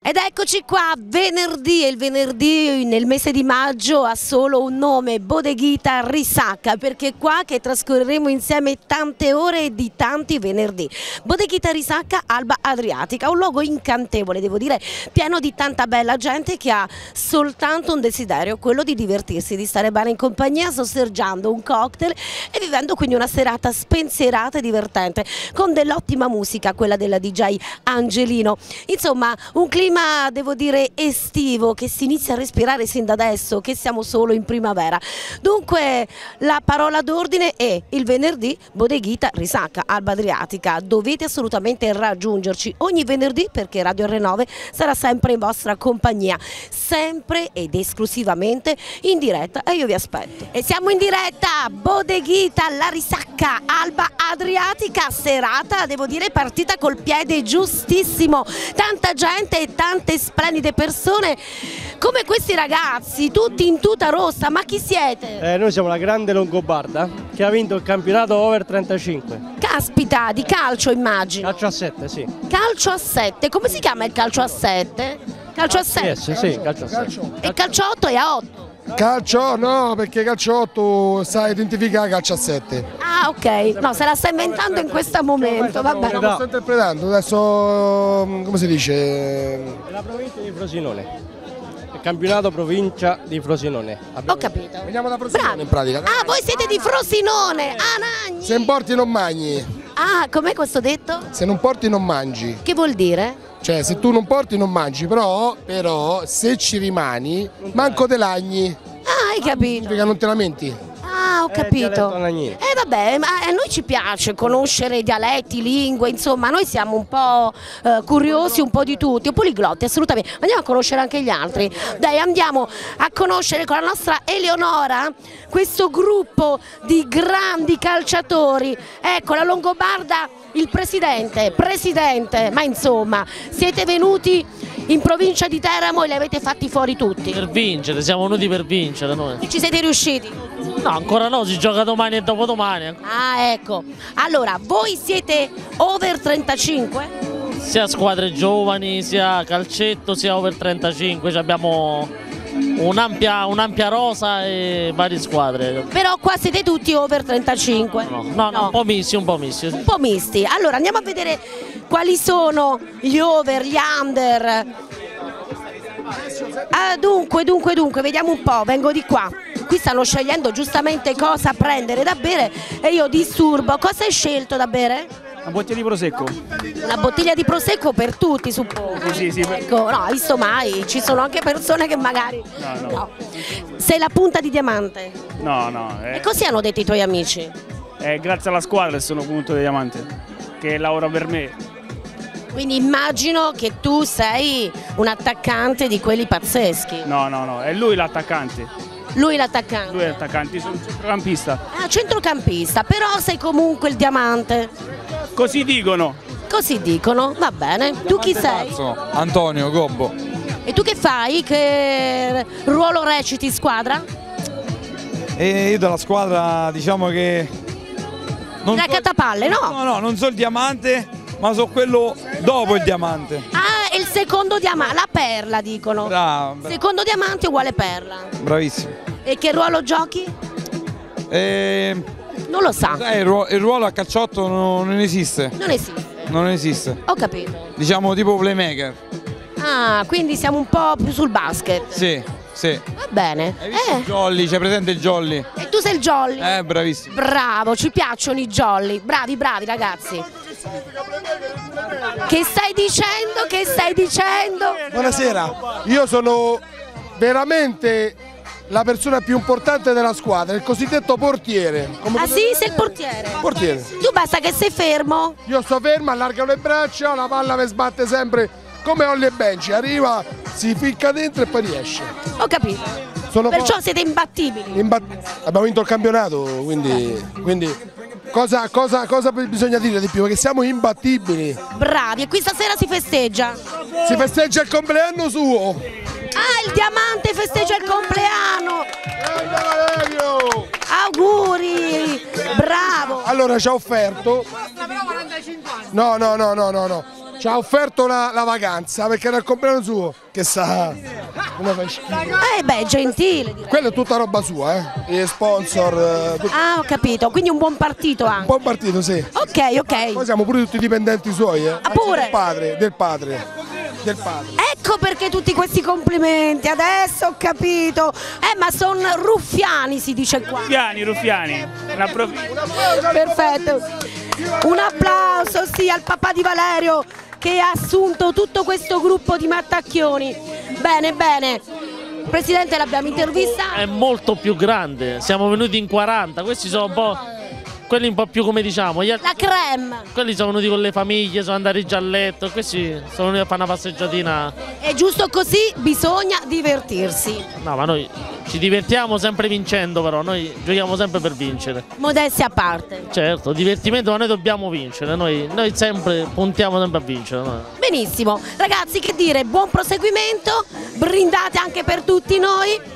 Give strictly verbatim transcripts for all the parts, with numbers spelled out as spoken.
Ed eccoci qua, venerdì, e il venerdì nel mese di maggio ha solo un nome, Bodeghita Risacca, perché qua che trascorreremo insieme tante ore di tanti venerdì. Bodeghita Risacca, Alba Adriatica, un luogo incantevole, devo dire, pieno di tanta bella gente che ha soltanto un desiderio, quello di divertirsi, di stare bene in compagnia, sorseggiando un cocktail e vivendo quindi una serata spensierata e divertente, con dell'ottima musica, quella della D J Angelino. Insomma, un clima devo dire estivo che si inizia a respirare sin da adesso che siamo solo in primavera. Dunque la parola d'ordine è il venerdì Bodeghita Risacca, Alba Adriatica. Dovete assolutamente raggiungerci ogni venerdì perché Radio R nove sarà sempre in vostra compagnia, sempre ed esclusivamente in diretta, e io vi aspetto. E siamo in diretta, Bodeghita la Risacca, Alba Adriatica, serata devo dire partita col piede giustissimo, tanta gente e tante splendide persone come questi ragazzi, tutti in tuta rossa. Ma chi siete? Eh, noi siamo la grande Longobarda che ha vinto il campionato over trentacinque. Caspita, di calcio immagino. Calcio a sette, sì. Calcio a sette, come si chiama il calcio a sette? Calcio a sette? Yes, sì, calcio a sette. E calcio a otto è a otto? Calcio no, perché calcio otto sa identificare calcio a sette. Ah, ok, no, se la sta inventando in questo momento, va bene. Lo sto interpretando, adesso come si dice? È la provincia di Frosinone. Il campionato provincia di Frosinone. Abbiamo... Ho capito. Veniamo da Frosinone. Bravi. In pratica. Ah, voi siete di Frosinone, ah, Nagni. Se non porti non mangi. Ah, com'è questo detto? Se non porti non mangi. Che vuol dire? Cioè se tu non porti non mangi, però, però se ci rimani manco te lagni. Ah, hai capito. Perché non te lamenti. Ah, ho capito. Eh, eh vabbè, ma a noi ci piace conoscere dialetti, lingue, insomma, noi siamo un po' eh, curiosi, un po' di tutti, poliglotti, assolutamente. Andiamo a conoscere anche gli altri. Dai, andiamo a conoscere con la nostra Eleonora questo gruppo di grandi calciatori. Ecco, la Longobarda, il presidente, presidente, ma insomma, siete venuti in provincia di Teramo e li avete fatti fuori tutti. Per vincere, siamo venuti per vincere noi. E ci siete riusciti? No, ancora no, si gioca domani e dopodomani. Ah, ecco. Allora, voi siete over trentacinque? Sia squadre giovani, sia calcetto, sia over trentacinque, cioè abbiamo un'ampia un'ampia rosa e varie squadre. Però qua siete tutti over trentacinque? No, no, no, un po' misti, un po' misti. Un po' misti. Allora, andiamo a vedere quali sono gli over, gli under. Ah, dunque, dunque, dunque, vediamo un po', vengo di qua. Qui stanno scegliendo giustamente cosa prendere da bere e io disturbo. Cosa hai scelto da bere? Una bottiglia di prosecco. Una bottiglia di prosecco per tutti, suppongo. Sì, sì, sì. Ecco, no, hai visto mai? Ci sono anche persone che magari... No, no. No. Sei la punta di diamante. No, no. E Eh, così hanno detto i tuoi amici? è grazie alla squadra che sono punto di diamante, che lavora per me. Quindi immagino che tu sei un attaccante di quelli pazzeschi. No, no, no, è lui l'attaccante. Lui l'attaccante. Lui è l'attaccante, io sono un centrocampista. Ah, centrocampista, però sei comunque il diamante. Così dicono. Così dicono, va bene. Tu chi sei? Antonio Gobbo. E tu che fai? Che ruolo reciti in squadra? E io della squadra diciamo che... Non so, Raccattapalle, no? no, no, non so il diamante, ma so quello dopo il diamante. Ah, è il secondo diamante, la perla dicono. Bravo, bravo. Secondo diamante uguale perla. Bravissimo. E che ruolo giochi? E... Non lo sa. Sai, il, ruolo, il ruolo a calciotto non, non esiste. Non esiste. Non esiste. Ho capito. Diciamo tipo playmaker. Ah, quindi siamo un po' più sul basket. Sì, sì. Va bene. Hai visto il Eh, jolly? C'è presente il jolly? e tu sei il jolly? Eh, bravissimo. Bravo, ci piacciono i jolly. Bravi, bravi ragazzi. Che stai dicendo? Che stai dicendo? Buonasera, io sono veramente la persona più importante della squadra, il cosiddetto portiere. Come Ah potete sì, vedere- sei il portiere. Portiere. Tu basta che sei fermo. Io sto fermo, allargo le braccia, la palla mi sbatte sempre come Olli e Benci, arriva, si ficca dentro e poi riesce. Ho capito. Sono Perciò po- siete imbattibili. imbat- abbiamo vinto il campionato, quindi, quindi cosa, cosa, cosa bisogna dire di più? Perché siamo imbattibili. Bravi, e qui stasera si festeggia. Si festeggia il compleanno suo. Ah, il diamante festeggia il compleanno. Grande Valerio! Auguri, bravo. Allora ci ha offerto. No, no, no, no, no, no. ci ha offerto la, la vacanza perché era il compleanno suo, che sa, come fa schifo. Eh beh, gentile. direi. Quella è tutta roba sua, eh? Gli sponsor, eh, tutto. Ah, ho capito, quindi un buon partito anche. Buon partito, sì. Ok, ok. Poi siamo pure tutti dipendenti suoi, eh? Ah, pure? Del padre, del padre, del padre. Ecco perché tutti questi complimenti, adesso ho capito. Eh, ma sono ruffiani, si dice qua. Ruffiani, ruffiani. La prof... Perfetto. Un applauso, sì, al papà di Valerio che ha assunto tutto questo gruppo di mattacchioni. Bene, bene. Presidente, l'abbiamo intervista. È molto più grande, siamo venuti in quaranta, questi sono un po', quelli un po' più come diciamo, gli altri, La creme. quelli sono venuti con le famiglie, sono andati già a letto, questi sono venuti a fare una passeggiatina. È giusto così, bisogna divertirsi. No, ma noi ci divertiamo sempre vincendo, però noi giochiamo sempre per vincere. Modestia a parte. Certo, divertimento, ma noi dobbiamo vincere, noi, noi sempre puntiamo sempre a vincere. Noi. Benissimo. Ragazzi, che dire, buon proseguimento, brindate anche per tutti noi.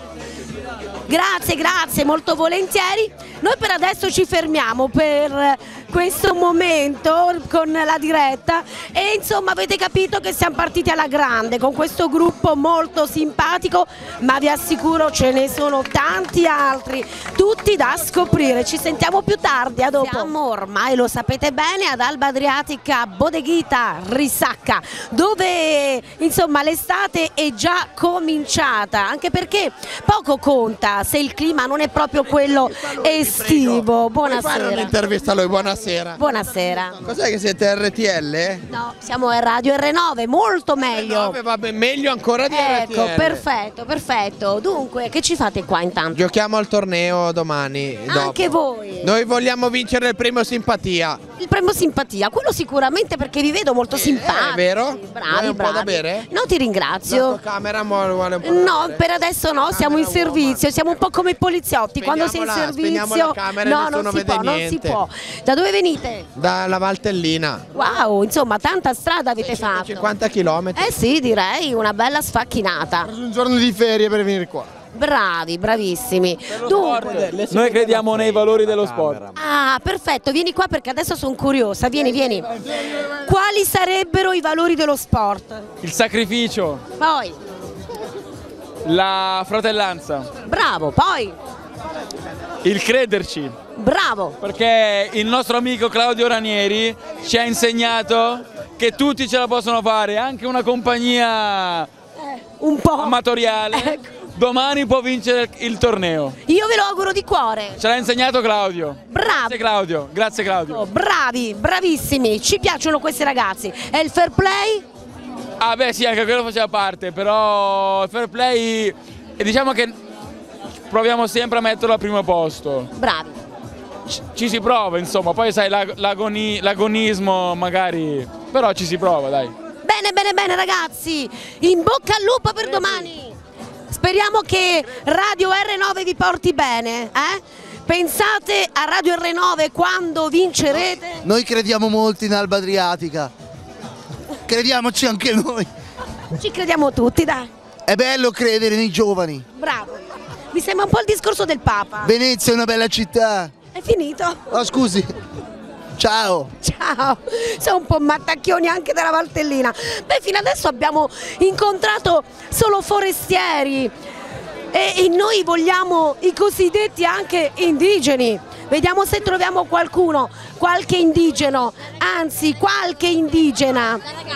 Grazie, grazie, molto volentieri. Noi per adesso ci fermiamo per questo momento con la diretta e insomma avete capito che siamo partiti alla grande con questo gruppo molto simpatico, ma vi assicuro ce ne sono tanti altri, tutti da scoprire. Ci sentiamo più tardi, a dopo. Siamo ormai, lo sapete bene, ad Alba Adriatica Bodeghita Risacca, dove insomma l'estate è già cominciata, anche perché poco conta se il clima non è proprio quello estivo. Buonasera. Un'intervista a lui, buonasera. Buonasera. Cos'è che siete R T L? No, siamo a Radio R nove, molto meglio. No, vabbè, meglio ancora di Ecco, R T L. perfetto, perfetto. Dunque, che ci fate qua intanto? Giochiamo al torneo domani. Anche dopo. voi. Noi vogliamo vincere il primo simpatia. Il premio simpatia, quello sicuramente perché vi vedo molto simpatici. È vero? Bravi, Vuoi un po' bravi. da bere? No, ti ringrazio. La camera vuole un po' da No, bere? per adesso no, siamo in Camera servizio, siamo un po' come i poliziotti, quando sei in Spegniamola, spegniamo servizio. la camera e No, nessuno non si vede può, non si niente. può. Da dove venite? Dalla Valtellina. Wow, insomma, tanta strada avete fatto. cinquanta chilometri. Eh sì, direi una bella sfacchinata. Un giorno di ferie per venire qua. Bravi, bravissimi. Dunque, Noi crediamo nei valori dello sport. ah, perfetto, vieni qua perché adesso sono curiosa. Vieni, vieni. Quali sarebbero i valori dello sport? Il sacrificio, Poi, la fratellanza, bravo, poi, il crederci. bravo. Perché il nostro amico Claudio Ranieri ci ha insegnato che tutti ce la possono fare, anche una compagnia Un po'. amatoriale. Ecco. Domani può vincere il torneo. Io ve lo auguro di cuore. Ce l'ha insegnato Claudio. Bravo. Grazie Claudio, grazie Claudio. Bravi, bravissimi. Ci piacciono questi ragazzi. E il fair play? Ah beh sì, anche quello faceva parte, però il fair play, e diciamo che proviamo sempre a metterlo al primo posto. Bravi. Ci, ci si prova, insomma, poi sai l'ag- l'agoni- l'agonismo magari, però ci si prova, dai. Bene, bene, bene ragazzi. In bocca al lupo per domani. Speriamo che Radio R nove vi porti bene, eh? Pensate a Radio R nove quando vincerete? Noi crediamo molto in Alba Adriatica, crediamoci anche noi. Ci crediamo tutti, dai. È bello credere nei giovani. Bravo. Mi sembra un po' il discorso del Papa. Venezia è una bella città. È finito? Oh scusi, ciao. Ciao, sono un po' mattacchioni anche della Valtellina. Beh, fino adesso abbiamo incontrato solo forestieri e, e noi vogliamo i cosiddetti anche indigeni. Vediamo se troviamo qualcuno, qualche indigeno, anzi qualche indigena.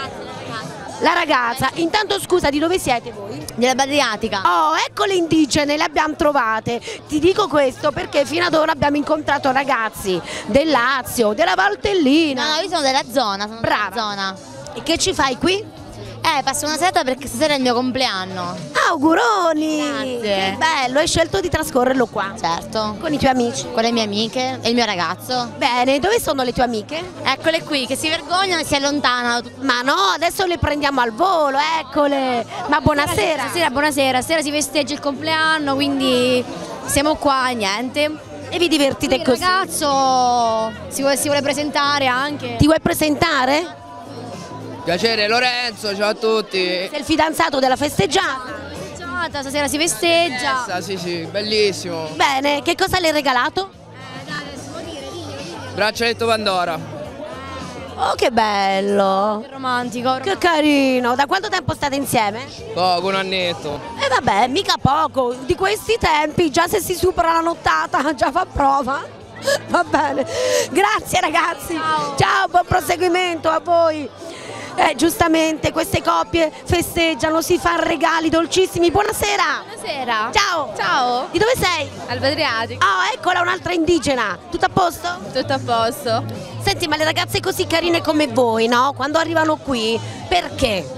La ragazza, intanto scusa, di dove siete voi? Della Adriatica. Oh, ecco le indigene, le abbiamo trovate. Ti dico questo perché fino ad ora abbiamo incontrato ragazzi del Lazio, della Valtellina. No, no, io sono della zona, sono Brava. della zona. E che ci fai qui? Eh, passo una serata perché stasera è il mio compleanno. Auguroni! Grazie. Che bello, hai scelto di trascorrerlo qua. Certo. Con i tuoi amici. Con le mie amiche e il mio ragazzo. Bene, dove sono le tue amiche? Eccole qui, che si vergognano e si allontanano. Ma no, adesso le prendiamo al volo, eccole. Ma buonasera. Stasera, buonasera. Stasera si festeggia il compleanno, quindi siamo qua, niente. E vi divertite Il così? ragazzo si vuole, si vuole presentare anche. Ti vuoi presentare? Piacere Lorenzo, ciao a tutti. Sei il fidanzato della festeggiata? Festeggiata, stasera si festeggia. Festa, sì sì, bellissimo. Bene, che cosa le hai regalato? Braccialetto Pandora. Oh, che bello! Che romantico. Che carino! Da quanto tempo state insieme? Poco, un annetto. E vabbè, mica poco, di questi tempi, già se si supera la nottata, già fa prova. Va bene, grazie ragazzi. Ciao. Ciao, buon proseguimento a voi. Eh, giustamente queste coppie festeggiano, si fanno regali dolcissimi. Buonasera. Buonasera. Ciao. Ciao. Di dove sei? Alba Adriatico. Oh, eccola un'altra indigena. Tutto a posto? Tutto a posto. Senti, ma le ragazze così carine come voi, no? Quando arrivano qui, perché?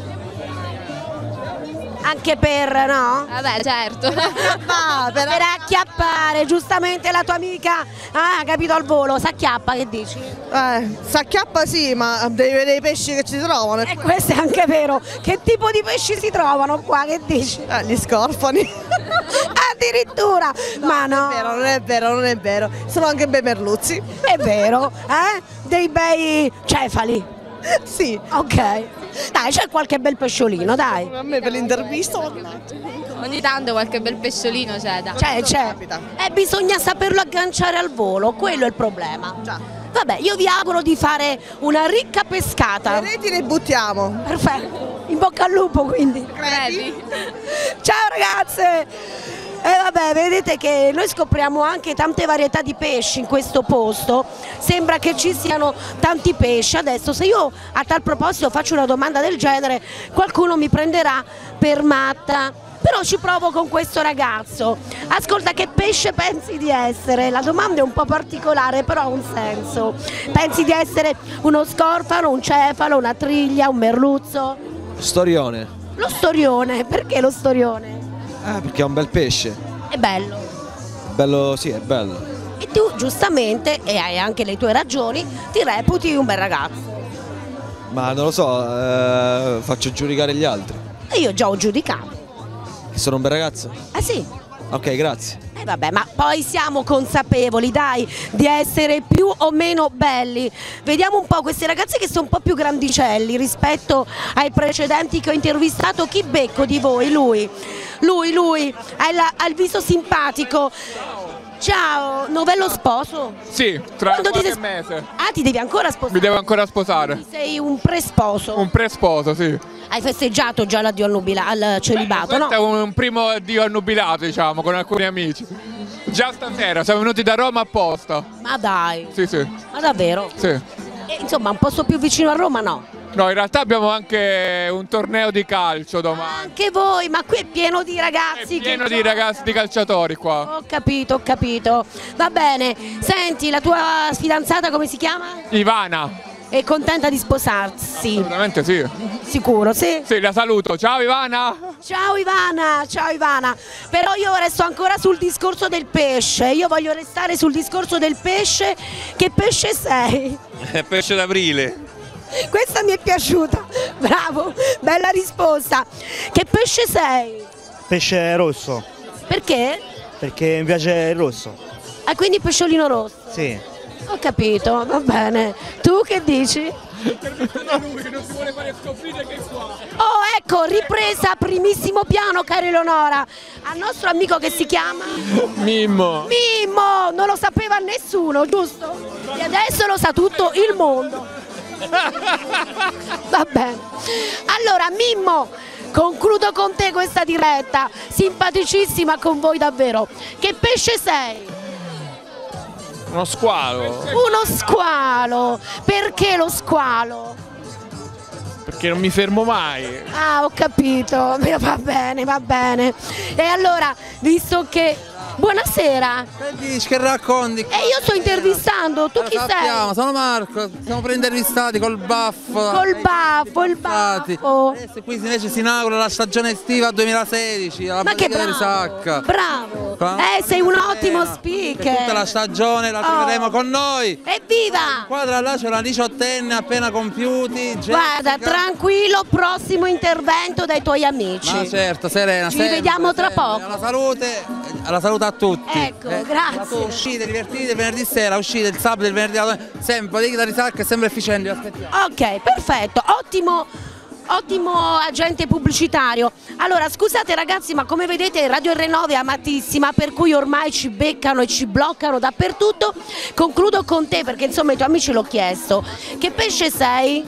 Anche per, no? Vabbè, certo. Ah, per acchiappare, giustamente la tua amica ah, ha capito al volo, s'acchiappa, che dici? Eh, s'acchiappa sì, ma devi vedere i pesci che ci trovano. E questo è anche vero. Che tipo di pesci si trovano qua, che dici? Eh, gli scorfani. Addirittura, no, ma no. Non è vero, non è vero, non è vero. Sono anche bei merluzzi. È vero, eh? Dei bei cefali. Sì. Ok. Dai, c'è qualche bel pesciolino, dai. A me per l'intervista. Ogni tanto qualche bel pesciolino c'è, dai. C'è, c'è. E bisogna saperlo agganciare al volo, quello è il problema. Già. Vabbè, io vi auguro di fare una ricca pescata. Le reti le buttiamo. Perfetto. In bocca al lupo, quindi. Credi? Ciao ragazze! E eh vabbè, vedete che noi scopriamo anche tante varietà di pesci in questo posto, sembra che ci siano tanti pesci. Adesso se io a tal proposito faccio una domanda del genere, qualcuno mi prenderà per matta, però ci provo con questo ragazzo. Ascolta, che pesce pensi di essere? La domanda è un po' particolare, però ha un senso. Pensi di essere uno scorfano, un cefalo, una triglia, un merluzzo? Storione. Lo storione, perché lo storione? Eh, perché è un bel pesce. È bello. Bello, sì, è bello. E tu giustamente, e hai anche le tue ragioni, ti reputi un bel ragazzo. Ma non lo so, eh, faccio giudicare gli altri. E io già ho giudicato. Che sono un bel ragazzo? Eh sì. Ok, grazie. E eh vabbè, ma poi siamo consapevoli, dai, di essere più o meno belli. Vediamo un po' questi ragazzi che sono un po' più grandicelli rispetto ai precedenti che ho intervistato. Chi becco di voi? Lui. Lui, lui, ha il, ha il viso simpatico. Ciao, novello sposo? Sì, tra Quando qualche ti mese. Ah, ti devi ancora sposare? Mi devo ancora sposare. Quindi sei un presposo? Un presposo, sì. Hai festeggiato già l'addio al, nubila- al celibato, no? Questo è un primo addio al nubilato, diciamo, con alcuni amici. Già stasera, siamo venuti da Roma apposta. Ma dai. Sì, sì. Ma davvero? Sì. E, insomma, un posto più vicino a Roma, no? No, in realtà abbiamo anche un torneo di calcio domani. Anche voi, ma qui è pieno di ragazzi. È pieno che di ragazzi, di calciatori qua. Ho capito, ho capito. Va bene. Senti, la tua fidanzata come si chiama? Ivana. È contenta di sposarsi? Assolutamente sì. Sicuro, sì? Sì, la saluto. Ciao Ivana. Ciao Ivana, ciao Ivana. Però io resto ancora sul discorso del pesce. Io voglio restare sul discorso del pesce. Che pesce sei? Pesce d'aprile. Questa mi è piaciuta, bravo, bella risposta. Che pesce sei? Pesce rosso. Perché? Perché mi piace il rosso. Ah, quindi pesciolino rosso? Sì. Ho capito, va bene. Tu che dici? Oh, ecco, ripresa a primissimo piano, cara Eleonora. Al nostro amico che si chiama? Mimmo. Mimmo, non lo sapeva nessuno, giusto? E adesso lo sa tutto il mondo. Va bene. Allora Mimmo, concludo con te questa diretta, simpaticissima con voi davvero. Che pesce sei? Uno squalo. Uno squalo. Perché lo squalo? Perché non mi fermo mai. Ah, ho capito, va bene, va bene. E allora, visto che... Buonasera. Che dici, che racconti? E io sto intervistando, tu Lo chi sappiamo, sei? sono Marco, siamo per intervistati col baffo. Col baffo, il baffo. Adesso qui invece si inaugura la stagione estiva duemilasedici, la Ma che Basilica di bravo, Risacca. bravo. Qua- Eh, sei un ottimo speaker. Tutta la stagione la troveremo Oh. con noi. Evviva! Guarda là c'è una diciottenne appena compiuti. Guarda, Jessica. tranquillo, prossimo intervento dai tuoi amici. Ma certo, serena. Ci sempre, vediamo tra sempre. poco. Alla salute, alla salute a tutti. Ecco, Eh, grazie. tu uscite, divertite, venerdì sera, uscite il sabato e il venerdì, la domenica, sempre lì da Risacca e sempre efficienti, vi aspettiamo. Ok, perfetto, ottimo, Ottimo agente pubblicitario. Allora scusate ragazzi, ma come vedete Radio R nove è amatissima, per cui ormai ci beccano e ci bloccano dappertutto. Concludo con te perché insomma i tuoi amici l'ho chiesto. Che pesce sei?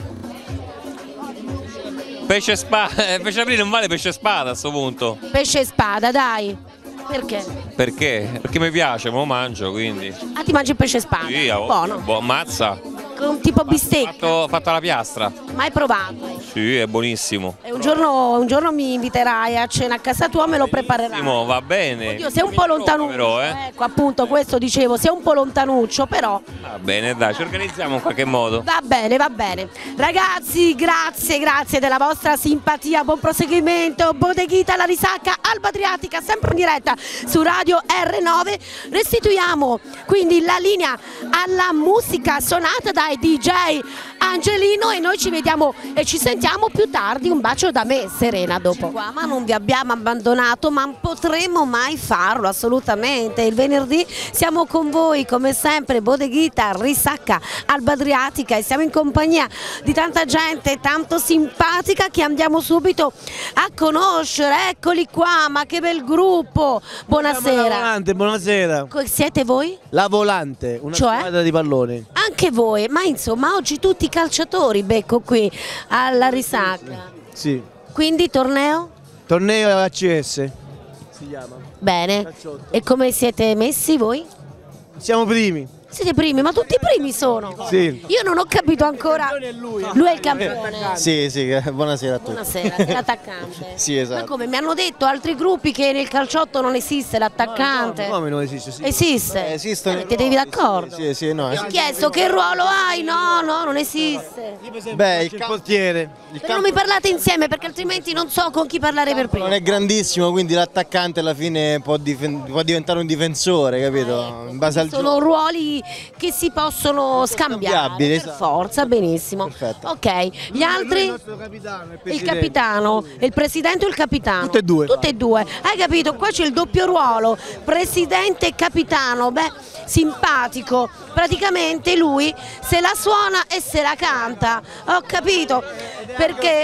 Pesce spada, pesce aprile non vale pesce spada a sto punto. Pesce spada, dai. Perché? Perché? Perché mi piace, me lo mangio quindi. Ah, ti mangi il pesce spada? Sì, oh, Buono. Boh, mazza. Con tipo bistecca? Fatto, fatto alla piastra. Mai provato? Sì, è buonissimo. E un giorno, un giorno mi inviterai a cena a casa tua, me lo preparerai. Va bene. Oddio, sei un po' lontanuccio. Però, eh. Ecco, appunto, questo dicevo, sei un po' lontanuccio, però. Va bene, dai, ci organizziamo in qualche modo. Va bene, va bene. Ragazzi, grazie, grazie della vostra simpatia, buon proseguimento. Bodeghita La Risacca, Alba Adriatica, sempre in diretta su Radio R nove. Restituiamo quindi la linea alla musica suonata dai D J Angelino e noi ci vediamo e ci sentiamo più tardi. Un bacio da me, Serena, dopo. Qua, ma non vi abbiamo abbandonato, ma non potremo mai farlo, assolutamente. Il venerdì siamo con voi, come sempre, Bodeghita, Risacca, Alba Adriatica, e siamo in compagnia di tanta gente tanto simpatica che andiamo subito a conoscere. Eccoli qua, ma che bel gruppo. Buonasera. La Volante, buonasera. Siete voi? La Volante, una Cioè? squadra di pallone. Anche voi, ma insomma oggi tutti i calciatori becco qui alla Risacca. Sì. Quindi torneo? Torneo A C S si chiama. Bene. Calciotto. E come siete messi voi? Siamo primi. Siete primi, ma tutti i primi sono. Sì. Io non ho capito ancora. Lui è il campione. Sì, sì, buonasera a tutti. Buonasera, è l'attaccante. Sì, Ma esatto. come mi hanno detto altri gruppi che nel calciotto non esiste l'attaccante? Come non esiste? Sì. Esiste? Eh, esistono. Mettetevi d'accordo? Sì, sì, no. Ho chiesto che ruolo hai? No, no, non esiste. Beh, il portiere. Il Però non mi parlate insieme perché altrimenti non so con chi parlare per primo. non è grandissimo, quindi l'attaccante alla fine può, difen- può diventare un difensore, capito? In base al gioco. Sono ruoli che si possono scambiare Scambiabili, per esatto. forza, benissimo. Perfetto. Ok, gli altri? Il capitano, il presidente o il capitano? Tutte e due. Tutte e due. Hai capito? Qua c'è il doppio ruolo, presidente e capitano. Beh, simpatico. Praticamente lui se la suona e se la canta. Ho capito. Perché?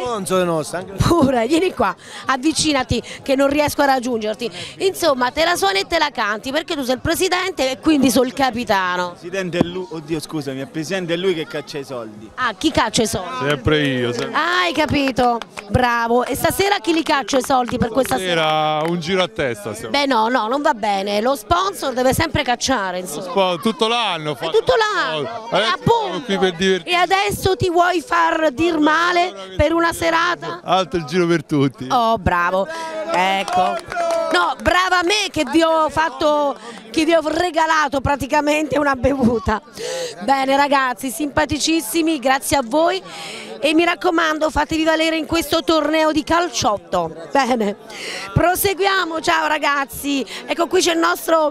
Pure, vieni qua, avvicinati che non riesco a raggiungerti. Insomma, te la suoni e te la canti perché tu sei il presidente e quindi sono il capitano. Presidente è lui, oddio scusami, il presidente è lui che caccia i soldi. Ah, chi caccia i soldi? Sempre io. Sempre. Ah, hai capito, bravo. E stasera chi li caccia i soldi per questa sera? Era un giro a testa. Stiamo. Beh no, no, non va bene. Lo sponsor deve sempre cacciare, insomma. Spo- tutto l'anno. È tutto l'anno. E, appunto. Qui per divertirci. E adesso ti vuoi far dir male per una serata? Alto il giro per tutti. Oh, bravo. Ecco. No, brava me che vi ho fatto, che vi ho regalato praticamente una bevuta. Bene ragazzi, simpaticissimi, grazie a voi e mi raccomando fatevi valere in questo torneo di calciotto. Bene, proseguiamo, ciao ragazzi. Ecco qui c'è il nostro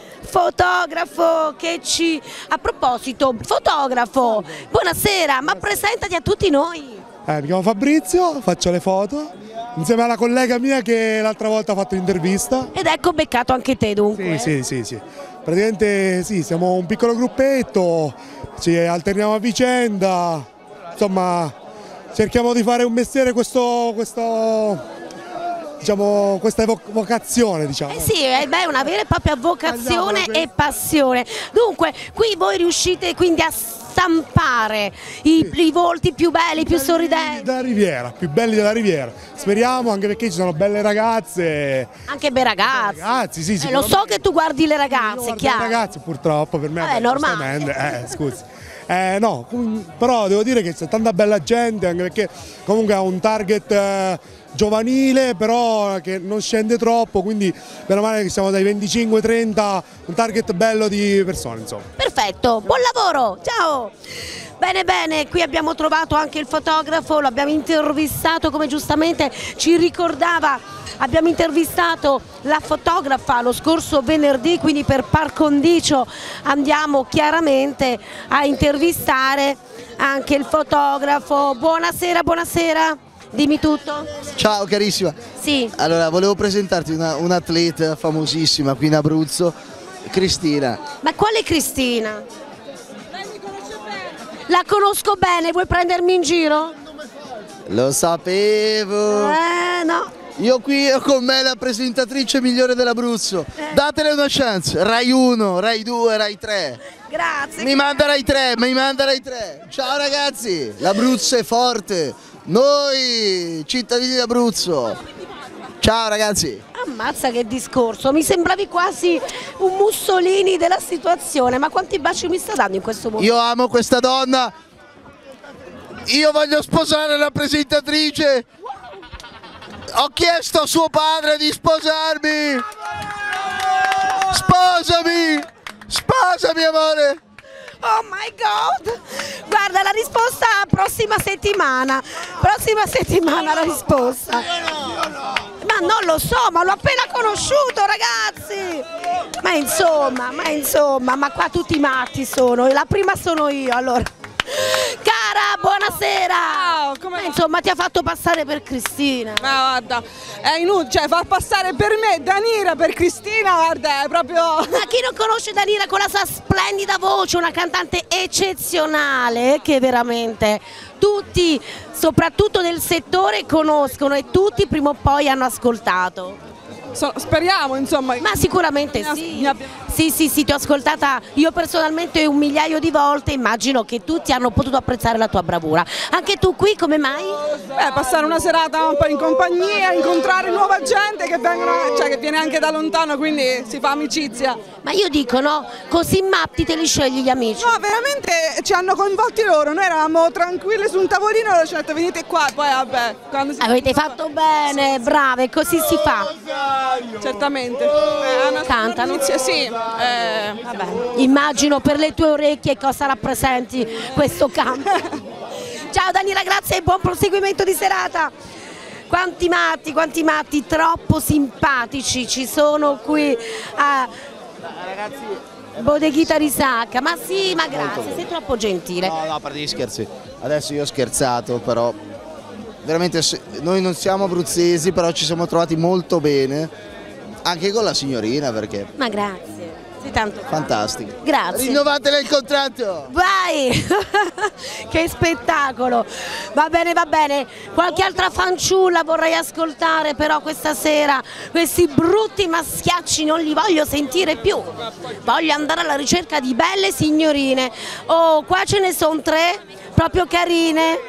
fotografo che ci... A proposito, fotografo, buonasera, ma presentati a tutti noi. Eh, mi chiamo Fabrizio, faccio le foto insieme alla collega mia che l'altra volta ha fatto l'intervista. Ed ecco beccato anche te dunque. Sì, sì, sì, sì. Praticamente sì, siamo un piccolo gruppetto, ci alterniamo a vicenda, insomma cerchiamo di fare un mestiere, questo, questo diciamo, questa vocazione, diciamo. Eh sì, è beh, una vera e propria vocazione e passione. Dunque, qui voi riuscite quindi a stampare i, sì. i volti più belli, più sorridenti. Della Riviera, più belli della Riviera. Speriamo, anche perché ci sono belle ragazze. Anche bei ragazzi. Ragazzi, sì, sì. Eh, lo so che tu guardi le ragazze, chiaro. Le ragazze purtroppo per me. È normale. Eh, scusi. Eh, no, però devo dire che c'è tanta bella gente, anche perché comunque ha un target eh, giovanile, però che non scende troppo, quindi meno male che siamo dai venticinque ai trenta, un target bello di persone, insomma. Perfetto, buon lavoro, ciao! Bene, bene, qui abbiamo trovato anche il fotografo, l'abbiamo intervistato come giustamente ci ricordava, abbiamo intervistato la fotografa lo scorso venerdì, quindi per par condicio andiamo chiaramente a intervistare anche il fotografo. Buonasera, buonasera, dimmi tutto. Ciao carissima. Sì. Allora, volevo presentarti una, un'atleta famosissima qui in Abruzzo, Cristina. Ma quale Cristina? La conosco bene, vuoi prendermi in giro? Lo sapevo. Eh no. Io qui ho con me la presentatrice migliore dell'Abruzzo. Datele una chance. Rai uno, Rai due, Rai tre. Grazie. Mi manda Rai tre, mi manda Rai tre. Ciao ragazzi, l'Abruzzo è forte. Noi cittadini d'Abruzzo. Ciao ragazzi. Ammazza che discorso, mi sembravi quasi un Mussolini della situazione, ma quanti baci mi sta dando in questo momento? Io amo questa donna. Io voglio sposare la presentatrice. Ho chiesto a suo padre di sposarmi. Sposami. Sposami amore. Oh my god! Guarda la risposta prossima settimana. Prossima settimana la risposta. Ma non lo so, ma l'ho appena conosciuto ragazzi! Ma insomma, ma insomma, ma qua tutti matti sono e la prima sono io allora. Cara, buonasera! Ciao, come... Insomma, ti ha fatto passare per Cristina. Ma guarda, è inutile, cioè far passare per me Danira per Cristina, guarda, è proprio... Ma chi non conosce Danira con la sua splendida voce, una cantante eccezionale che veramente tutti, soprattutto nel settore, conoscono e tutti prima o poi hanno ascoltato. So, speriamo insomma. Ma sicuramente sì. Sì, sì, sì, ti ho ascoltata io personalmente un migliaio di volte, immagino che tutti hanno potuto apprezzare la tua bravura. Anche tu qui come mai? Beh, passare una serata un po' in compagnia, incontrare nuova gente che, vengono, cioè, che viene anche da lontano, quindi si fa amicizia. Ma io dico no, così matti te li scegli gli amici. No, veramente ci hanno coinvolti loro, noi eravamo tranquilli su un tavolino e loro ci hanno detto venite qua, poi vabbè. Quando si Avete fatto bene, brave, così si fa. Certamente. Eh, Cantano? Sì. Eh, vabbè. Immagino per le tue orecchie cosa rappresenti questo canto. Ciao Danira, grazie e buon proseguimento di serata. Quanti matti, quanti matti, troppo simpatici ci sono qui a Bodeghita Risacca. Ma sì, ma grazie, sei troppo gentile. No, no, a parte gli scherzi. Adesso io ho scherzato, però veramente noi non siamo abruzzesi, però ci siamo trovati molto bene. Anche con la signorina perché... Ma grazie, sei tanto fantastico. Grazie. Rinnovatele il contratto! Vai! Che spettacolo! Va bene, va bene. Qualche altra fanciulla vorrei ascoltare però questa sera. Questi brutti maschiacci non li voglio sentire più. Voglio andare alla ricerca di belle signorine. Oh, qua ce ne sono tre, proprio carine.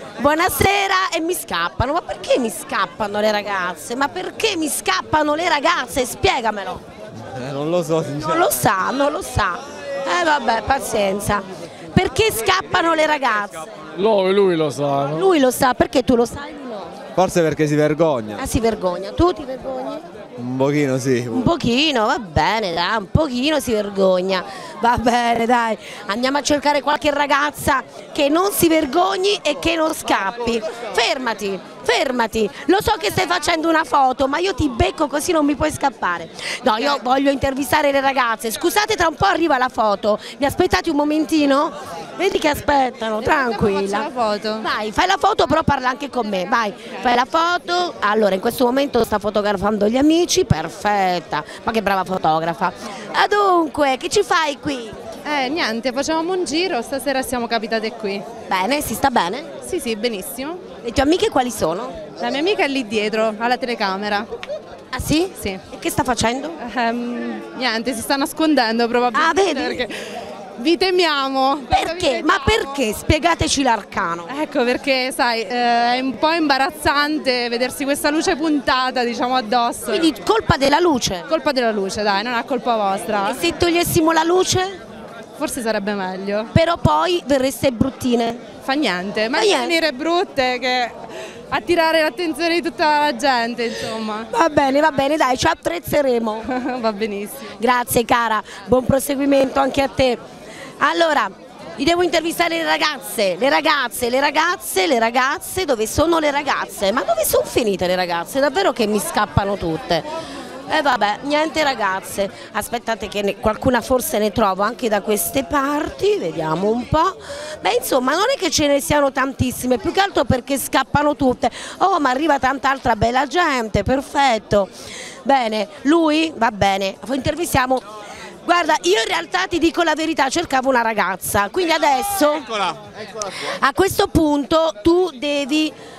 Buonasera e mi scappano, ma perché mi scappano le ragazze? Ma perché mi scappano le ragazze? Spiegamelo. Eh, non lo so sinceramente. Non lo sa, non lo sa. Eh vabbè, pazienza. Perché scappano le ragazze? Lui, lui lo sa, no? Lui lo sa, perché tu lo sai o no? Forse perché si vergogna. Ah, si vergogna. Tu ti vergogni? Un pochino sì. Un pochino, va bene, dai, un pochino si vergogna. Va bene, dai, andiamo a cercare qualche ragazza che non si vergogni e che non scappi. Fermati, fermati. Lo so che stai facendo una foto, ma io ti becco così non mi puoi scappare. No, io voglio intervistare le ragazze. Scusate, tra un po' arriva la foto. Mi aspettate un momentino? Vedi che aspettano, tranquilla. Foto. Vai, fai la foto, però parla anche con me. Vai, fai la foto. Allora, in questo momento sta fotografando gli amici, perfetta. Ma che brava fotografa. Ah, dunque, che ci fai qui? Eh, niente, facevamo un giro, stasera siamo capitate qui. Bene, si sta bene? Sì, sì, benissimo. Le tue amiche quali sono? La mia amica è lì dietro, alla telecamera. Ah sì? Sì. E che sta facendo? Um, niente, si sta nascondendo probabilmente. Ah, vedi? Perché... Vi temiamo. Perché? Ma perché? Spiegateci l'arcano. Ecco perché, sai, eh, è un po' imbarazzante vedersi questa luce puntata, diciamo, addosso. Quindi colpa della luce? Colpa della luce, dai, non è colpa vostra. E se togliessimo la luce? Forse sarebbe meglio. Però poi verreste bruttine. Fa niente, ma niente. venire brutte che attirare l'attenzione di tutta la gente, insomma. Va bene, va bene, dai, ci attrezzeremo. Va benissimo. Grazie cara, buon proseguimento anche a te. Allora, vi devo intervistare le ragazze, le ragazze, le ragazze, le ragazze, dove sono le ragazze? Ma dove sono finite le ragazze? Davvero che mi scappano tutte. E eh vabbè, niente ragazze, aspettate che ne, qualcuna forse ne trovo anche da queste parti, vediamo un po'. Beh insomma non è che ce ne siano tantissime, più che altro perché scappano tutte. Oh ma arriva tanta altra bella gente, perfetto. Bene, lui? Va bene, intervistiamo. Guarda, io in realtà ti dico la verità, cercavo una ragazza, quindi adesso Eccola, eccola qua. A questo punto tu devi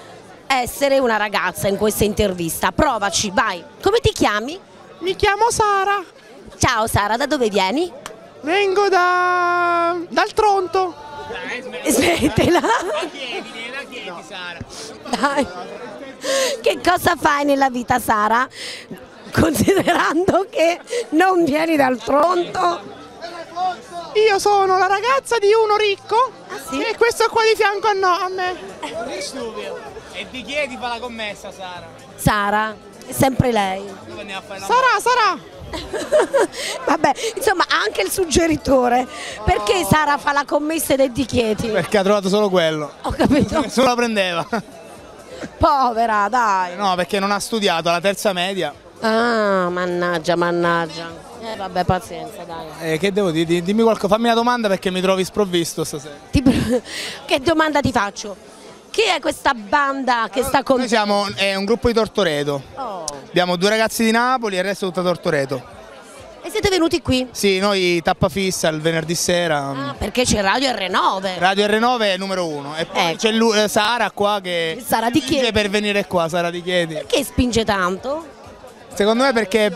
essere una ragazza in questa intervista. Provaci, vai. Come ti chiami? Mi chiamo Sara. Ciao Sara, da dove vieni? Vengo da... dal Tronto. Smettila. Dai. Che cosa fai nella vita, Sara? Considerando che non vieni dal Tronto. Io sono la ragazza di uno ricco, ah, sì? E questo qua di fianco a, no, a me. E di chiedi fa la commessa, Sara? Sara, è sempre lei. Sarà, sarà. Vabbè, insomma, anche il suggeritore. Perché Sara fa la commessa dei Dichieti? Perché ha trovato solo quello. Ho capito. Nessuno la prendeva. Povera, dai. No, perché non ha studiato alla terza media. Ah, mannaggia, mannaggia. Eh vabbè, pazienza, dai. Eh, che devo dire? Dimmi qualcosa, fammi una domanda perché mi trovi sprovvisto stasera. Ti... Che domanda ti faccio? Chi è questa banda che sta con... Noi siamo è un gruppo di Tortoreto. Oh. Abbiamo due ragazzi di Napoli e il resto è tutta Tortoreto. E siete venuti qui? Sì, noi tappa fissa il venerdì sera. Ah, perché c'è Radio erre nove. Radio erre nove è numero uno. E poi ecco. C'è eh, Sara qua che Sara di Chiedi. per venire qua, Sara di Chiedi. Perché spinge tanto? Secondo me perché...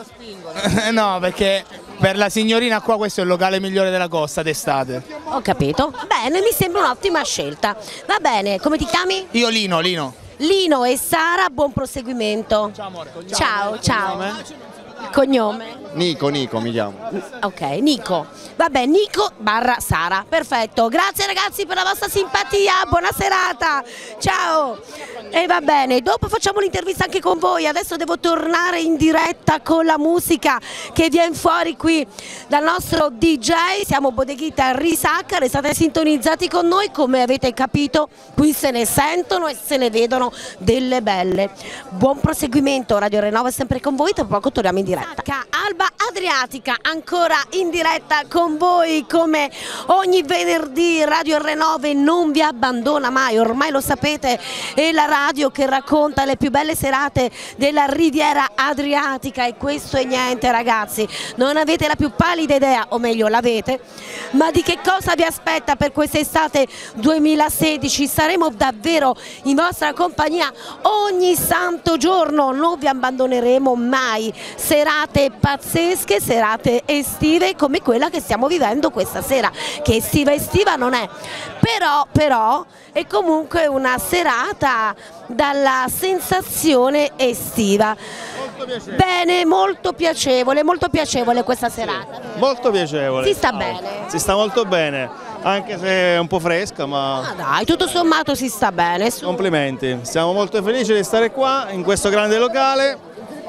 no, perché per la signorina qua questo è il locale migliore della costa d'estate. Ho capito. Bene, mi sembra un'ottima scelta. Va bene, come ti chiami? Io Lino, Lino. Lino e Sara, buon proseguimento. Ciao amore. Ciao, ciao. ciao. Il cognome? Nico, Nico mi chiamo. Ok, Nico. Vabbè, Nico barra Sara, perfetto. Grazie ragazzi per la vostra simpatia, buona serata. Ciao. E va bene, dopo facciamo l'intervista anche con voi. Adesso devo tornare in diretta con la musica che viene fuori qui dal nostro D J. Siamo Bodeghita Risacca, restate sintonizzati con noi. Come avete capito, qui se ne sentono e se ne vedono delle belle. Buon proseguimento, Radio erre nove è sempre con voi, tra poco torniamo in diretta. Alba Adriatica ancora in diretta con voi come ogni venerdì. Radio erre nove non vi abbandona mai, ormai lo sapete, è la radio che racconta le più belle serate della Riviera Adriatica e questo è niente ragazzi, non avete la più pallida idea, o meglio l'avete, ma di che cosa vi aspetta per quest'estate duemilasedici. Saremo davvero in vostra compagnia ogni santo giorno, non vi abbandoneremo mai. Serate pazzesche, serate estive come quella che stiamo vivendo questa sera, che estiva estiva non è, però, però è comunque una serata dalla sensazione estiva. Molto bene, molto piacevole, molto piacevole questa serata. Sì, molto piacevole. Si sta bene? Si sta molto bene, anche se è un po' fresca, ma... Ah dai, tutto sommato si sta bene. Su. Complimenti, siamo molto felici di stare qua, in questo grande locale.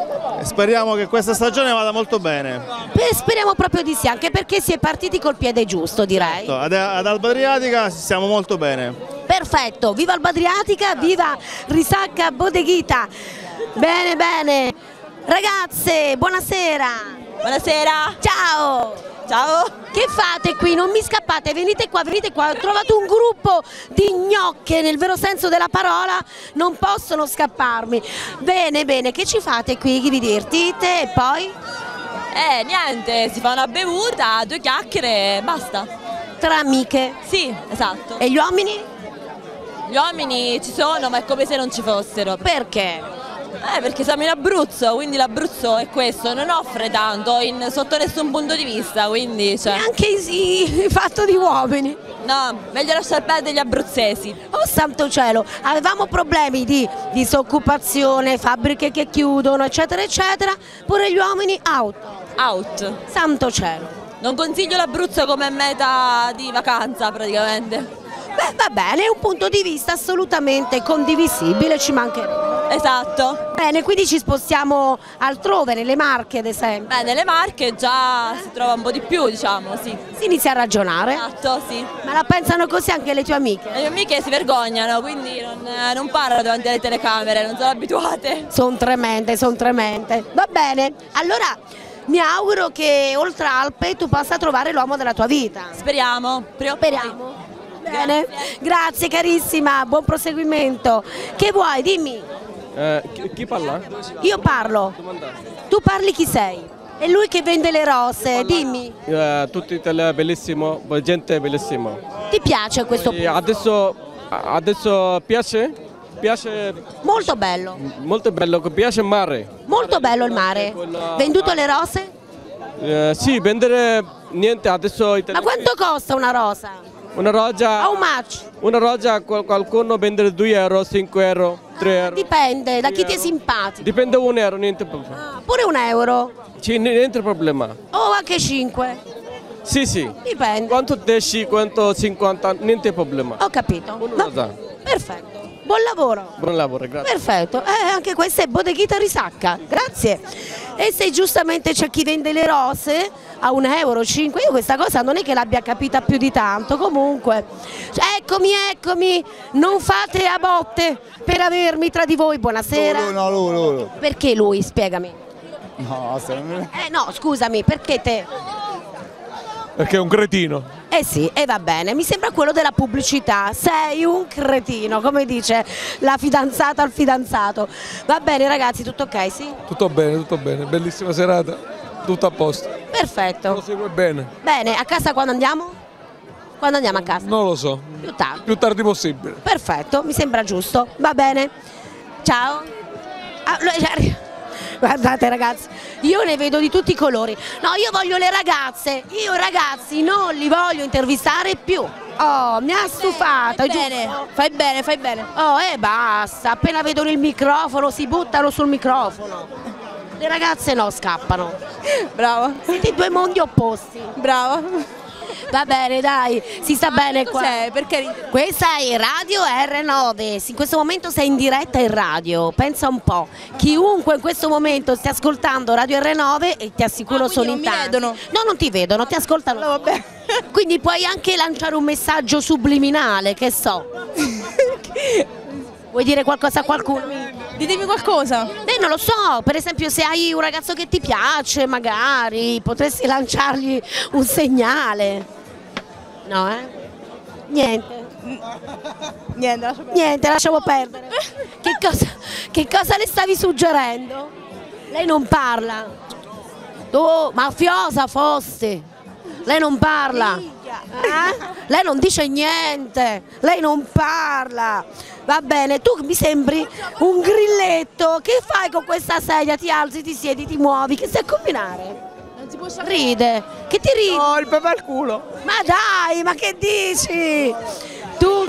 E speriamo che questa stagione vada molto bene. Beh, speriamo proprio di sì, anche perché si è partiti col piede giusto, direi. Ad, ad Alba Adriatica stiamo molto bene. Perfetto, viva Alba Adriatica, viva Risacca Bodeghita. Bene, bene. Ragazze, buonasera. Buonasera. Ciao. Ciao. Che fate qui? Non mi scappate, venite qua, venite qua. Ho trovato un gruppo di gnocche nel vero senso della parola, non possono scapparmi. Bene, bene, che ci fate qui? Vi divertite e poi? Eh, niente, si fa una bevuta, due chiacchiere e basta. Tra amiche? Sì, esatto. E gli uomini? Gli uomini ci sono, ma è come se non ci fossero. Perché? Eh, perché siamo in Abruzzo, quindi l'Abruzzo è questo, non offre tanto in, sotto nessun punto di vista, quindi... Cioè... Anche sì, fatto di uomini. No, meglio lasciare perdere gli abruzzesi. Oh santo cielo, avevamo problemi di disoccupazione, fabbriche che chiudono, eccetera, eccetera, pure gli uomini out. Out. Santo cielo. Non consiglio l'Abruzzo come meta di vacanza praticamente. Beh, va bene, è un punto di vista assolutamente condivisibile, ci mancherebbe. Esatto. Bene, quindi ci spostiamo altrove, nelle Marche ad esempio. Beh, nelle Marche già si trova un po' di più, diciamo, sì. Si inizia a ragionare? Esatto, sì. Ma la pensano così anche le tue amiche? Le mie amiche si vergognano, quindi non, non parlano davanti alle telecamere, non sono abituate. Sono tremende, sono tremende. Va bene, allora... mi auguro che oltre Alpe tu possa trovare l'uomo della tua vita. Speriamo, prima o poi. Speriamo. Bene, grazie. Grazie carissima, buon proseguimento. Che vuoi? Dimmi. Eh, chi, chi parla? Io parlo. Tu parli chi sei? È lui che vende le rose, dimmi. Eh, tutti bellissimo, gente bellissima. Ti piace questo posto? Adesso, adesso piace? piace... Molto bello. Molto bello, mi piace il mare. Molto bello il mare. Venduto le rose? Eh, sì, vendere niente, adesso... Ma quanto costa una rosa? Una rosa... How much? Una rosa qualcuno vende due euro, cinque euro, tre euro. Dipende, da chi ti è simpatico. Dipende un euro, niente problema. Ah, pure un euro? Sì, niente problema. O anche cinque? Sì, sì. Dipende. Quanto dieci, quanto cinquanta, niente problema. Ho capito. Una No. rosa. Perfetto. Buon lavoro. Buon lavoro, grazie. Perfetto, eh, anche questa è Bodeghita Risacca, grazie. E se giustamente c'è chi vende le rose a un euro, cinque, io questa cosa non è che l'abbia capita più di tanto, comunque. Eccomi, eccomi, non fate a botte per avermi tra di voi, buonasera. No, no, lui, lui, lui. Perché lui, spiegami. No, se non mi- Eh no, scusami, perché te? Perché è un cretino. Eh sì, e va bene, mi sembra quello della pubblicità, sei un cretino, come dice la fidanzata al fidanzato. Va bene ragazzi, tutto ok, sì? Tutto bene, tutto bene. Bellissima serata. Tutto a posto. Perfetto. Lo segue bene. Bene, a casa quando andiamo? Quando andiamo a casa? Non lo so. Più tardi. Più tardi possibile. Perfetto, mi sembra giusto, va bene. Ciao. Ah, lo- Guardate ragazzi, io ne vedo di tutti i colori. No, io voglio le ragazze, io ragazzi non li voglio intervistare più. Oh, mi ha stufata. Fai bene, fai bene, fai bene. Oh, e basta, appena vedono il microfono si buttano sul microfono. Le ragazze no, scappano. Brava. Siete due mondi opposti. Brava. Va bene, dai, si sta bene qua. Cos'è? Perché? Questa è Radio R nove, in questo momento sei in diretta in radio, pensa un po', chiunque in questo momento stia ascoltando Radio R nove e ti assicuro Ah, sono quindi in non mi tanti. vedono? No, non ti vedono, ti ascoltano. No, vabbè. Quindi puoi anche lanciare un messaggio subliminale, che so. Vuoi dire qualcosa a qualcuno? Ditemi qualcosa. Eh, non lo so, per esempio se hai un ragazzo che ti piace, magari potresti lanciargli un segnale. No, eh? Niente. Niente, lascia perdere. Niente, lasciamo perdere. Che cosa, che cosa le stavi suggerendo? Lei non parla. Tu, mafiosa fosse. Lei non parla. Eh? Lei non dice niente. Lei non parla. Va bene, tu mi sembri un grilletto. Che fai con questa sedia? Ti alzi, ti siedi, ti muovi. Che stai a combinare? Ride. Che ti ridi? Oh, il pepe al culo. Ma dai, ma che dici? Tu...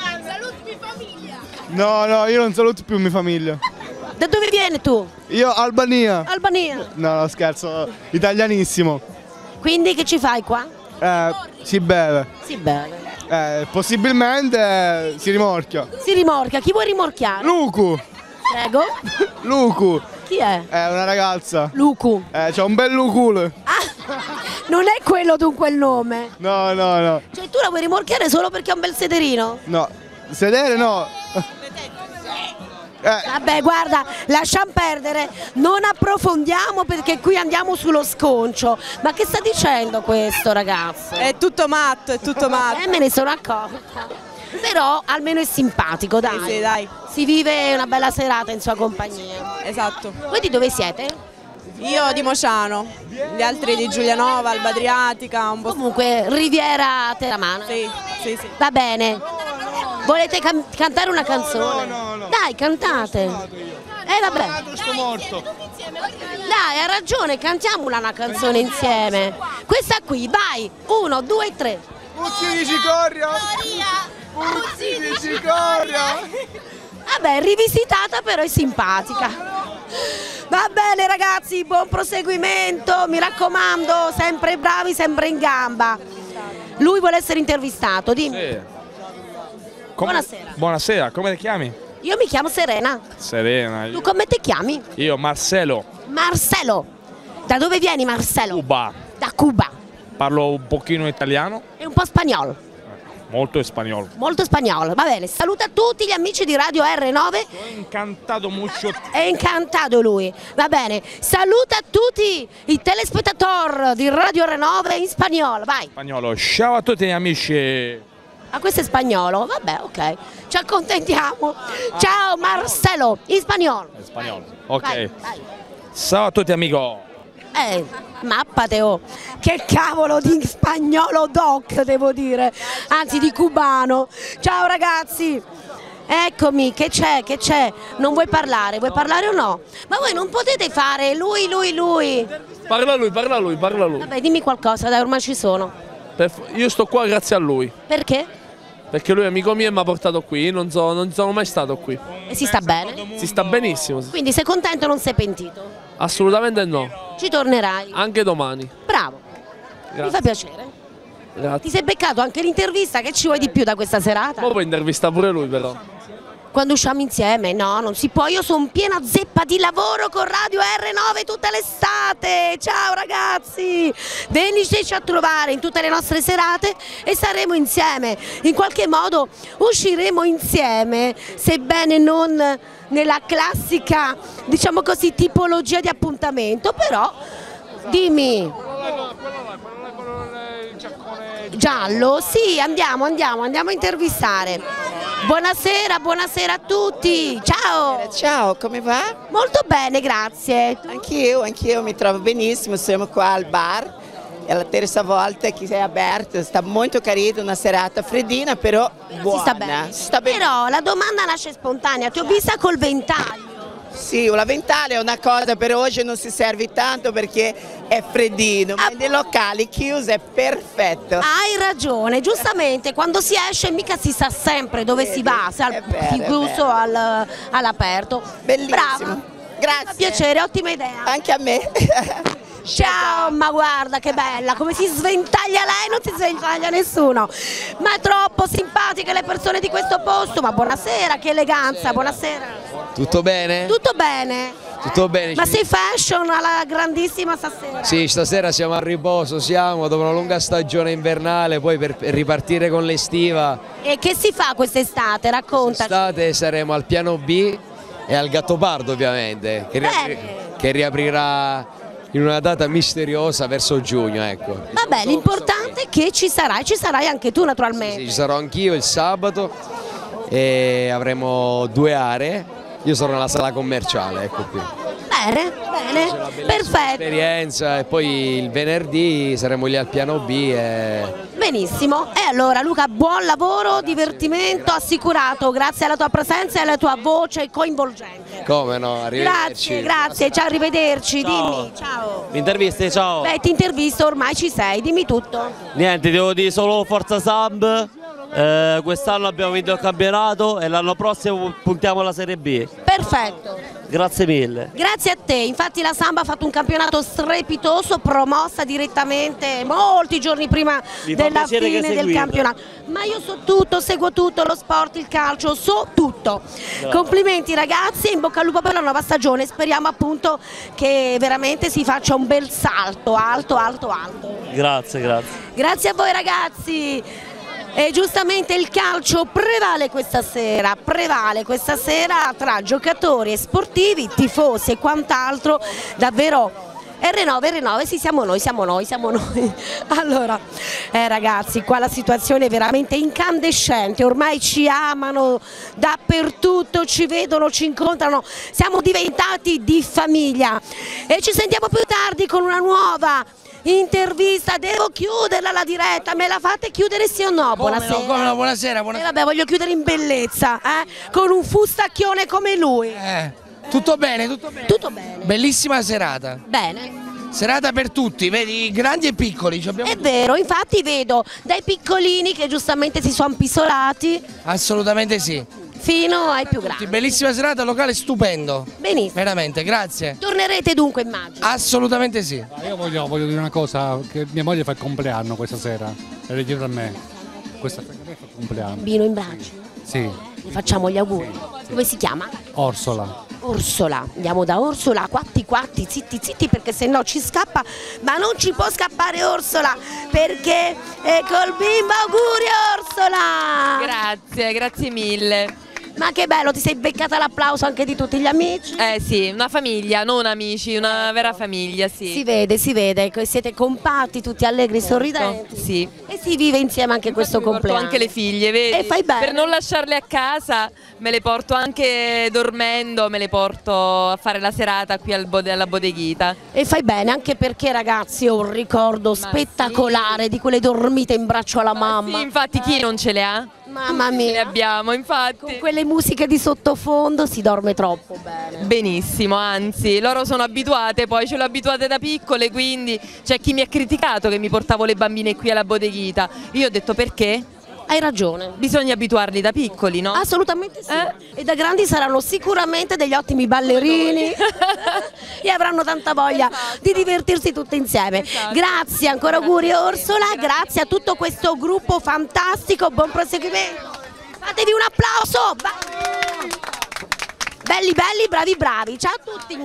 No, no, io non saluto più mia famiglia. Da dove vieni tu? Io Albania. Albania. No, no, scherzo, italianissimo. Quindi che ci fai qua? Eh, si beve. Si beve. Eh, possibilmente eh, si rimorchia. Si rimorchia. Chi vuoi rimorchiare? Lucu. Prego. Lucu. Chi è? È una ragazza. Lucu. Eh, c'ha un bel lucule. Non è quello dunque il nome. No, no, no. Cioè tu la vuoi rimorchiare solo perché ha un bel sederino? No. Sedere no. Eh. Vabbè, guarda, lasciamo perdere, non approfondiamo perché qui andiamo sullo sconcio. Ma che sta dicendo questo ragazzo? È tutto matto, è tutto matto. Eh, me ne sono accorta. Però almeno è simpatico, dai. Sì, sì, dai. Si vive una bella serata in sua compagnia. Esatto. Voi di dove siete? Io di Mociano, gli altri di Giulianova, Alba Adriatica, un po'. Comunque Riviera Teramana. Sì, sì, sì. Va bene. Volete can cantare una canzone? No, no, no. Dai, cantate. Eh vabbè. Sto morto. Dai, ha ragione, cantiamola una canzone insieme. Questa qui, vai. Uno, due, tre. Puzzi di cicoria. Puzzi di cicoria. Vabbè, rivisitata però è simpatica. Va bene ragazzi, buon proseguimento, mi raccomando, sempre bravi, sempre in gamba. Lui vuole essere intervistato, dimmi. Sì. Come... Buonasera. Buonasera, come ti chiami? Io mi chiamo Serena. Serena. Tu come ti chiami? Io Marcelo. Marcelo. Da dove vieni Marcelo? Cuba. Da Cuba. Parlo un pochino italiano. E un po' spagnolo. Molto spagnolo. Molto spagnolo, va bene. Saluta tutti gli amici di Radio R nove. Sono incantato molto. È incantato lui, va bene. Saluta tutti i telespettatori di Radio R nove in spagnolo, vai. Spagnolo. Ciao a tutti gli amici. Ah, questo è spagnolo, vabbè, ok. Ci accontentiamo. Ciao Marcelo, in spagnolo. In spagnolo. Ok. Vai, vai. Ciao a tutti amico. Eh, mappate oh. Che cavolo di spagnolo doc, devo dire. Anzi di cubano. Ciao ragazzi. Eccomi, che c'è, che c'è? Non vuoi parlare? Vuoi parlare o no? Ma voi non potete fare lui, lui, lui. Parla lui, parla lui, parla lui. Vabbè, dimmi qualcosa, dai, ormai ci sono. Per- Io sto qua grazie a lui. Perché? Perché lui è amico mio e mi ha portato qui, non, so, non sono mai stato qui. E si sta bene? Si sta benissimo. Quindi sei contento e non sei pentito? Assolutamente no. Ci tornerai? Anche domani. Bravo, mi fa piacere. Grazie. Ti sei beccato anche l'intervista, che ci vuoi di più da questa serata? Poi puoi intervistare pure lui però. Quando usciamo insieme? No, non si può, io sono piena zeppa di lavoro con Radio R nove tutta l'estate. Ciao ragazzi, veniteci a trovare in tutte le nostre serate e saremo insieme. In qualche modo usciremo insieme, sebbene non nella classica, diciamo così, tipologia di appuntamento, però dimmi. Giallo? Sì, andiamo, andiamo, andiamo a intervistare. Buonasera, buonasera a tutti, ciao! Ciao, come va? Molto bene, grazie. Anch'io, anch'io mi trovo benissimo, siamo qua al bar, è la terza volta che è aperto, sta molto carino, una serata freddina però buona. Si sta bene. Si sta bene. Però la domanda nasce spontanea, ti ho vista col ventaglio. Sì, la ventale è una cosa per oggi non si serve tanto perché è freddino, ma nei locali chiusi è perfetto. Hai ragione, giustamente quando si esce mica si sa sempre dove si va, se al chiuso o al, all'aperto. Bellissimo. Brava. Grazie. Fa piacere, ottima idea. Anche a me. Ciao, ma guarda che bella, come si sventaglia lei, non si sventaglia nessuno. Ma è troppo simpatiche le persone di questo posto, ma buonasera, che eleganza, buonasera. Tutto bene? Tutto bene? Tutto bene. Ma sei fashion alla grandissima stasera? Sì, stasera siamo a riposo, siamo dopo una lunga stagione invernale, poi per ripartire con l'estiva. E che si fa quest'estate? Raccontaci. Quest'estate saremo al piano B e al Gattopardo ovviamente, che, riapri che riaprirà in una data misteriosa verso giugno, ecco. Vabbè, l'importante è che ci sarai, ci sarai anche tu naturalmente. Sì, sì, ci sarò anch'io il sabato e avremo due aree. Io sono nella sala commerciale, ecco qui. Bene, bene, perfetto. Esperienza e poi il venerdì saremo lì al piano B. E... Benissimo, e allora Luca, buon lavoro, divertimento assicurato, grazie alla tua presenza e alla tua voce coinvolgente. Come no, arrivederci. Grazie, grazie, ciao, arrivederci, Ciao. dimmi, ciao. Interviste, ciao. Beh, ti intervisto, ormai ci sei, dimmi tutto. Niente, devo dire solo Forza Samb. Eh, quest'anno abbiamo vinto il campionato e l'anno prossimo puntiamo alla Serie B. Perfetto. Grazie mille. Grazie a te, infatti la Samba ha fatto un campionato strepitoso, promossa direttamente molti giorni prima Mi fa della piacere che fine del seguite. campionato. Ma io so tutto, seguo tutto, lo sport, il calcio, so tutto. Bravo. Complimenti ragazzi, in bocca al lupo per la nuova stagione, speriamo appunto che veramente si faccia un bel salto, alto, alto, alto. Grazie, grazie. Grazie a voi ragazzi. E giustamente il calcio prevale questa sera, prevale questa sera tra giocatori e sportivi, tifosi e quant'altro, davvero R nove, R nove, sì siamo noi, siamo noi, siamo noi. Allora, eh, ragazzi, qua la situazione è veramente incandescente, ormai ci amano dappertutto, ci vedono, ci incontrano, siamo diventati di famiglia e ci sentiamo più tardi con una nuova intervista. Devo chiuderla la diretta, me la fate chiudere sì o no? Buonasera. Come no, come no, buonasera, buonasera. E vabbè, voglio chiudere in bellezza, eh? Con un fustacchione come lui. Eh, tutto bene, tutto bene. Tutto bene. Bellissima serata. Bene. Serata per tutti, vedi, grandi e piccoli. Ci abbiamo È vero, infatti vedo dai piccolini che giustamente si sono appisolati. Assolutamente sì. Fino ai più grandi. Bellissima serata, locale stupendo. Benissimo. Veramente, grazie. Tornerete dunque, immagino. Assolutamente sì. Io voglio, voglio dire una cosa, che mia moglie fa il compleanno questa sera, e le chiedo a me. Questa sera fa il compleanno. Bambino in braccio. Sì, Gli facciamo gli auguri. Come si chiama? Orsola. Orsola, andiamo da Orsola, quatti quatti, zitti zitti perché se no ci scappa, ma non ci può scappare Orsola perché è col bimbo, auguri Orsola! Grazie, grazie mille. Ma che bello, ti sei beccata l'applauso anche di tutti gli amici? Eh sì, una famiglia, non amici, una vera famiglia, sì. Si vede, si vede, che siete compatti, tutti allegri, sorridenti. Sì. E si vive insieme anche questo Porto compleanno. anche le figlie, vedi? E fai bene. Per non lasciarle a casa me le porto anche dormendo, me le porto a fare la serata qui al bode alla bodeghita. E fai bene, anche perché ragazzi ho un ricordo Ma spettacolare sì. di quelle dormite in braccio alla mamma. Sì, infatti chi non ce le ha? Mamma mia. Le abbiamo, infatti. Con quelle musiche di sottofondo si dorme troppo bene. Benissimo, anzi, loro sono abituate, poi ce l'ho abituate da piccole, quindi c'è chi mi ha criticato che mi portavo le bambine qui alla Bodeghita. Io ho detto perché? Hai ragione. Bisogna abituarli da piccoli, no? Assolutamente sì. Eh? E da grandi saranno sicuramente degli ottimi ballerini e avranno tanta voglia esatto. di divertirsi tutti insieme. Esatto. Grazie, ancora auguri Orsola, grazie. grazie a tutto questo gruppo fantastico, buon proseguimento. Fatevi un applauso. Belli belli, bravi bravi. Ciao a tutti.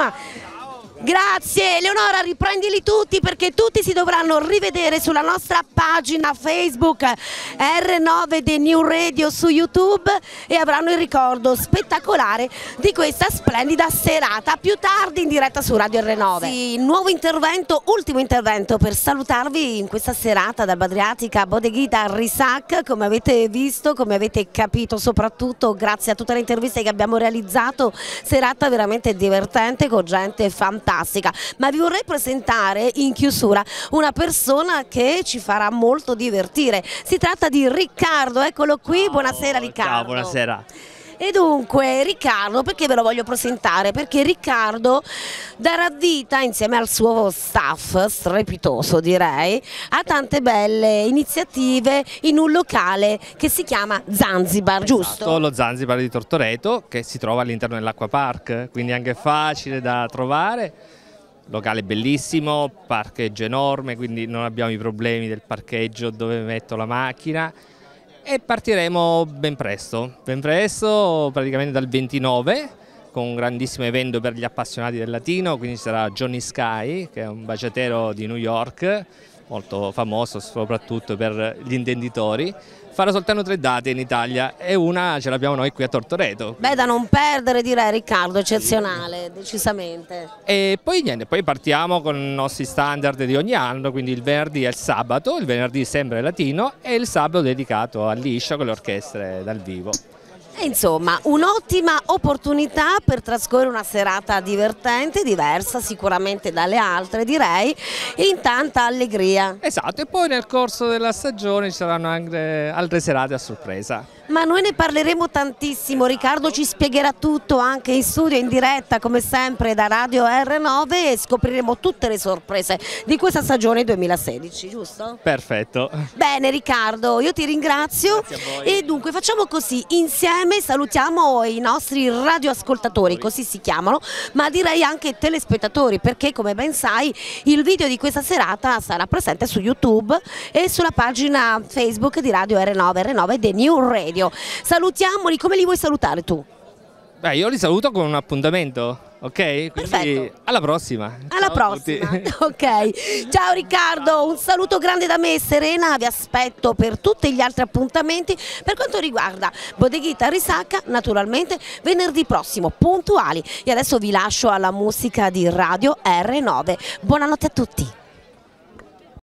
Grazie Eleonora, riprendili tutti perché tutti si dovranno rivedere sulla nostra pagina Facebook erre nove The New Radio su YouTube e avranno il ricordo spettacolare di questa splendida serata più tardi in diretta su Radio erre nove. Sì, nuovo intervento, ultimo intervento per salutarvi in questa serata da Badriatica Bodeghita Risac, come avete visto, come avete capito soprattutto grazie a tutte le interviste che abbiamo realizzato, serata veramente divertente con gente fantastica. Ma vi vorrei presentare in chiusura una persona che ci farà molto divertire. Si tratta di Riccardo, eccolo qui, buonasera Riccardo. Ciao, buonasera. E dunque Riccardo, perché ve lo voglio presentare? Perché Riccardo darà vita insieme al suo staff, strepitoso direi, a tante belle iniziative in un locale che si chiama Zanzibar, esatto, giusto? Lo Zanzibar di Tortoreto che si trova all'interno dell'Acqua Park, quindi anche facile da trovare. Locale bellissimo, parcheggio enorme, quindi non abbiamo i problemi del parcheggio dove metto la macchina. E partiremo ben presto, ben presto, praticamente dal ventinove, con un grandissimo evento per gli appassionati del latino, quindi sarà Johnny Sky, che è un baciatero di New York, molto famoso soprattutto per gli intenditori. Farà soltanto tre date in Italia e una ce l'abbiamo noi qui a Tortoreto. Beh, da non perdere direi Riccardo, eccezionale, decisamente. E poi niente, poi partiamo con i nostri standard di ogni anno, quindi il venerdì e il sabato, il venerdì sempre latino e il sabato dedicato al liscio con le orchestre dal vivo. E insomma, un'ottima opportunità per trascorrere una serata divertente, diversa sicuramente dalle altre direi, in tanta allegria. Esatto, e poi nel corso della stagione ci saranno anche altre serate a sorpresa. Ma noi ne parleremo tantissimo, Riccardo ci spiegherà tutto anche in studio, in diretta come sempre da Radio erre nove e scopriremo tutte le sorprese di questa stagione duemilasedici, giusto? Perfetto. Bene Riccardo, io ti ringrazio e dunque facciamo così, insieme salutiamo i nostri radioascoltatori, così si chiamano, ma direi anche telespettatori perché come ben sai il video di questa serata sarà presente su YouTube e sulla pagina Facebook di Radio erre nove, erre nove The New Radio. Salutiamoli, come li vuoi salutare tu? Beh, io li saluto con un appuntamento, ok? Quindi perfetto. Alla prossima. Alla ciao prossima, ok. Ciao Riccardo, un saluto grande da me, Serena, vi aspetto per tutti gli altri appuntamenti. Per quanto riguarda Bodeghita Risacca, naturalmente venerdì prossimo, puntuali. E adesso vi lascio alla musica di Radio erre nove. Buonanotte a tutti.